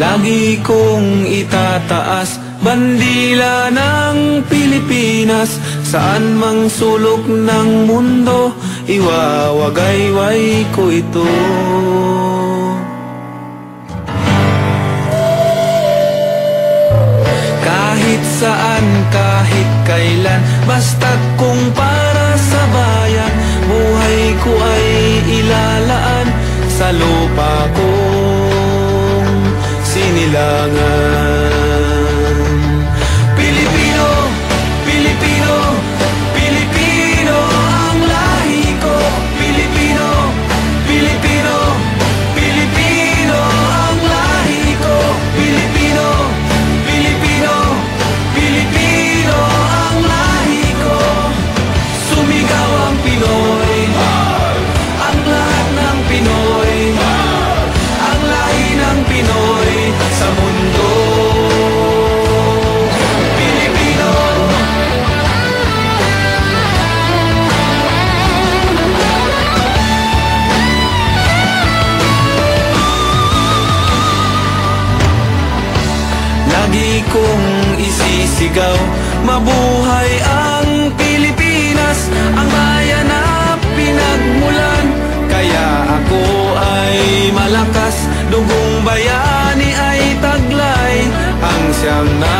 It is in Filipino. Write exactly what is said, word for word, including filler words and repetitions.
Lagi kong itataas bandila ng Pilipinas, saan mang sulok ng mundo, iwawagayway ko ito. Kahit saan, kahit kailan, basta't kung para sa bayan, buhay ko ay ilalaan sa lupa kong sinilangan. Pilipino, Pilipino, Pilipino ang lahi ko. Pilipino, Pilipino, Pilipino ang lahi ko. Pilipino, Pilipino, Pilipino ang lahi ko. Sumigaw ang Pinoy, ang lahat ng Pinoy, ang lahi ng Pinoy sa mundo. Pilipino, lagi kong isisigaw, mabuhay ang Pilipinas, ang bayan na pinagmulan. Kaya ako ay malakas, dugong bayani ay taglay, ang siyang na